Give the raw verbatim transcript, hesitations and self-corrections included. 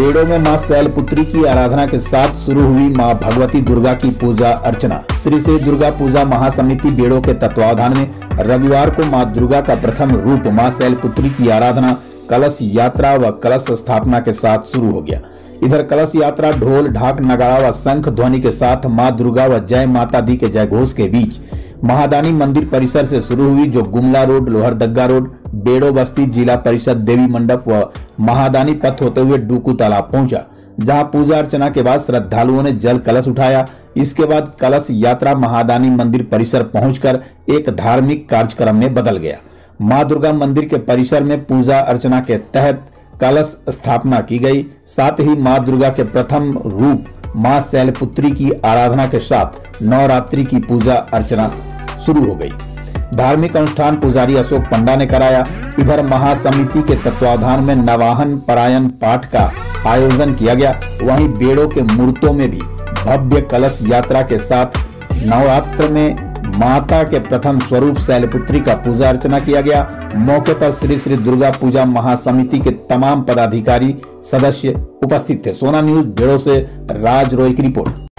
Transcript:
बेड़ो में मां शैलपुत्री की आराधना के साथ शुरू हुई मां भगवती दुर्गा की पूजा अर्चना। श्री श्री दुर्गा पूजा महासमिति बेड़ो के तत्वावधान में रविवार को मां दुर्गा का प्रथम रूप मां शैलपुत्री की आराधना, कलश यात्रा व कलश स्थापना के साथ शुरू हो गया। इधर कलश यात्रा ढोल ढाक नगाड़ा व शंख ध्वनि के साथ मां दुर्गा व जय माता दी के जय घोष के बीच महादानी मंदिर परिसर से शुरू हुई, जो गुमला रोड, लोहरदग्गा रोड, बेड़ो बस्ती, जिला परिषद देवी मंडप व महादानी पथ होते हुए डूकू तालाब पहुंचा, जहां पूजा अर्चना के बाद श्रद्धालुओं ने जल कलश उठाया। इसके बाद कलश यात्रा महादानी मंदिर परिसर पहुंचकर एक धार्मिक कार्यक्रम में बदल गया। मां दुर्गा मंदिर के परिसर में पूजा अर्चना के तहत कलश स्थापना की गई। साथ ही मां दुर्गा के प्रथम रूप मां शैलपुत्री की आराधना के साथ नवरात्रि की पूजा अर्चना शुरू हो गई। धार्मिक अनुष्ठान पुजारी अशोक पंडा ने कराया। इधर महासमिति के तत्वावधान में नवाहन परायण पाठ का आयोजन किया गया। वहीं बेड़ो के मूर्तों में भी भव्य कलश यात्रा के साथ नवरात्र में माता के प्रथम स्वरूप शैलपुत्री का पूजा अर्चना किया गया। मौके पर श्री श्री दुर्गा पूजा महासमिति के तमाम पदाधिकारी सदस्य उपस्थित थे। सोना न्यूज बेड़ो से राज रॉय की रिपोर्ट।